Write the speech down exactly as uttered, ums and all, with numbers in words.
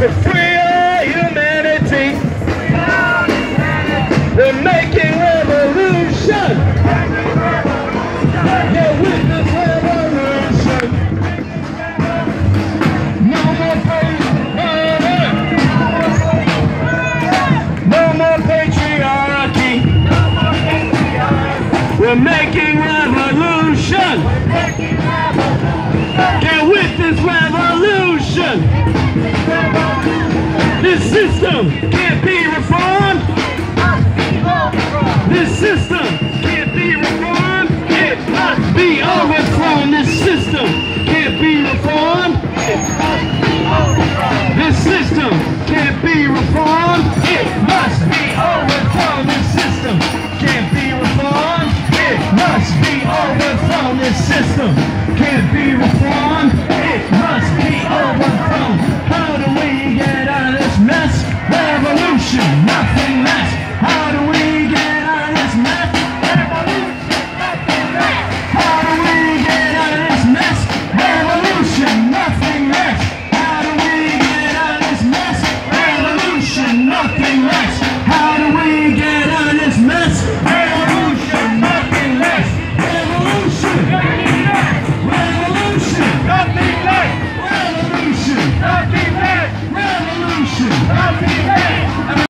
To free our humanity. We're making revolution. Yeah, with this revolution. No more patriarchy. No more patriarchy. We're making revolution. Yeah, with this revolution. This system can't be reformed. This system can't be reformed. It must be overthrown. This system can't be reformed. This system can't be reformed. It must be overthrown. This system can't be reformed. It must be overthrown. This system